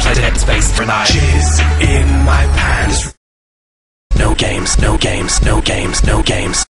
inside dead space for life. Jizz in my pants. No games, no games, no games, no games.